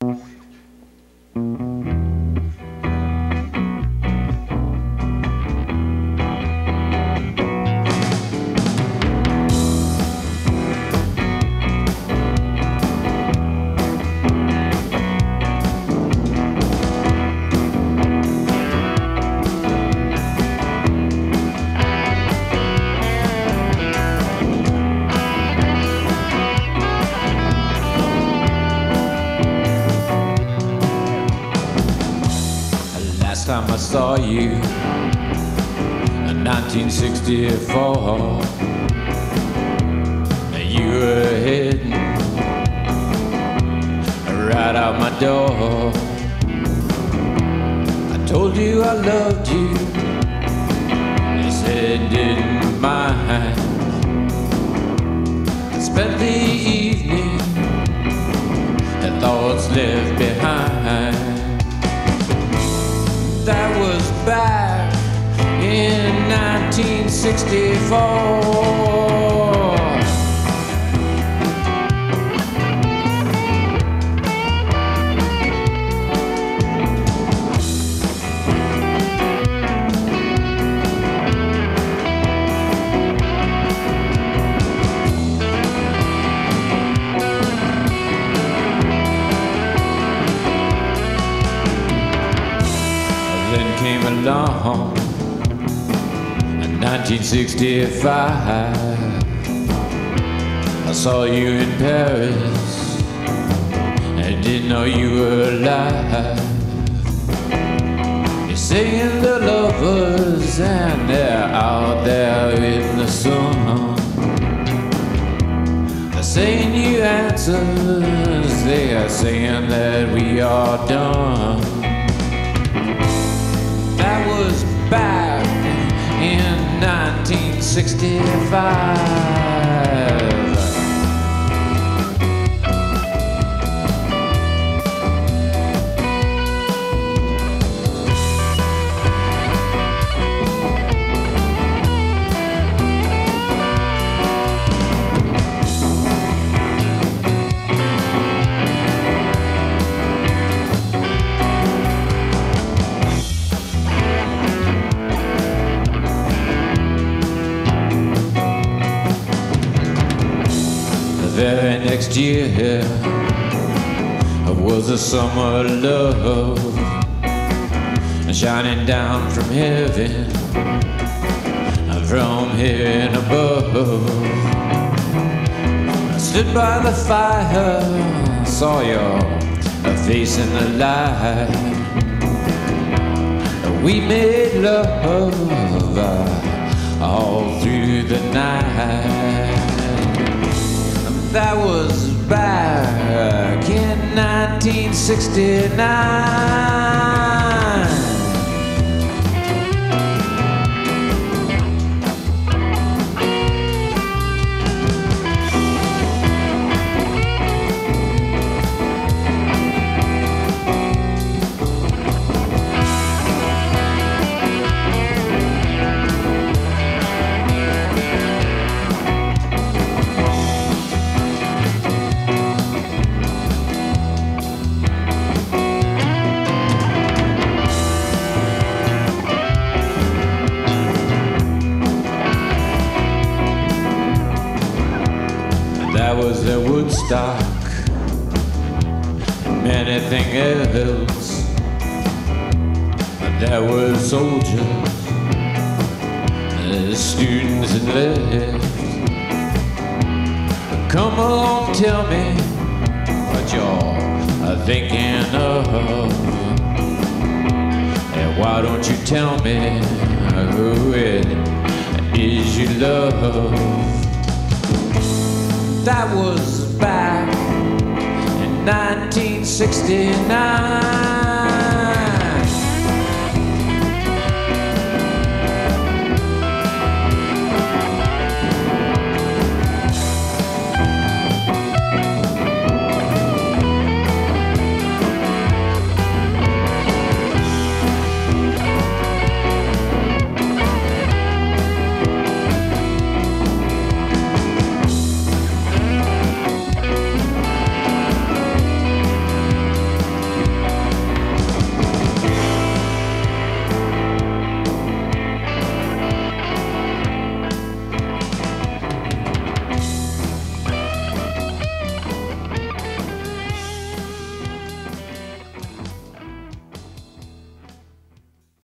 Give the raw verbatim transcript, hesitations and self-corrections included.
Last time I saw you in nineteen sixty-four, you were heading right out my door. I told you I loved you, you said didn't mind. I spent the evening and thoughts left behind. That was back in nineteen sixty-four. Then came along in nineteen sixty-five. I saw you in Paris and didn't know you were alive. You're singing the lovers and they're out there in the sun. They're saying you answers, they are saying that we are done. That was back in nineteen sixty-five. The very next year was a summer love shining down from heaven, from heaven above. I stood by the fire, saw your face in the light. We made love all through the night. That was back in nineteen sixty-nine. That was their Woodstock and anything else. There were soldiers, students and left. Come along, tell me what you're thinking of, and why don't you tell me who it is you love? That was back in nineteen sixty-nine.